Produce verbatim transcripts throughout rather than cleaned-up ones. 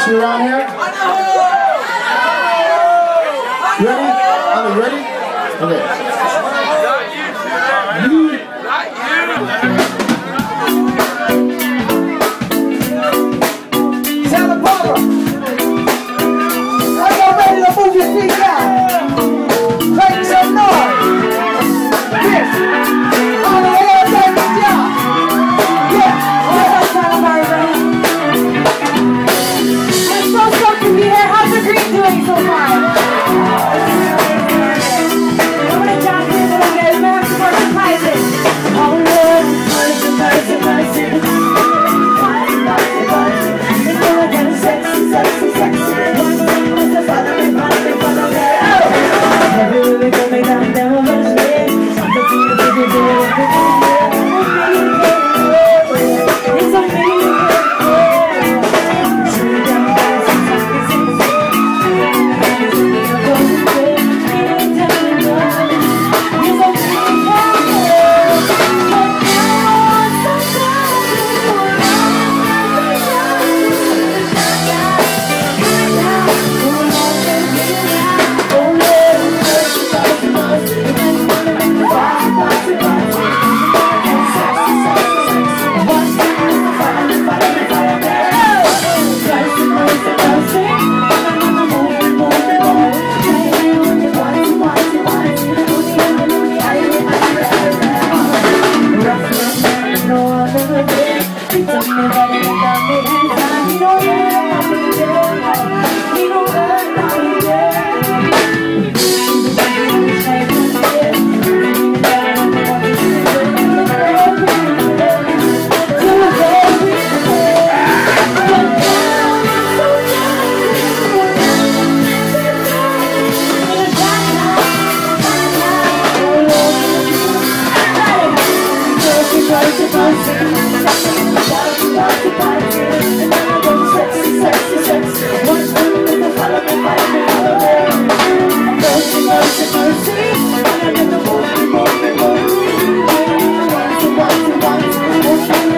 She around here? Ready? Are we ready? Okay. Santa Barbara, are y'all ready to move your feet out? Make some noise. Yes. All the way up there, good job. Yeah. What's up, Santa Barbara? It's so stoked to be here. How's the green doing so far? I'm gonna jump in a little bit. We're gonna have some more surprises. Oh Lord, mercy, mercy, mercy. Sexy, sexy, sexy. Everywhere we go, we got never much space. Something to you, baby, baby. It's a feeling. Sit down, guys, and talk to sexy. You're going to bed, you don't tell me nothing. You're going to be happy. But now, sometimes you want to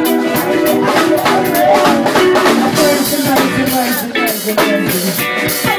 Thank you.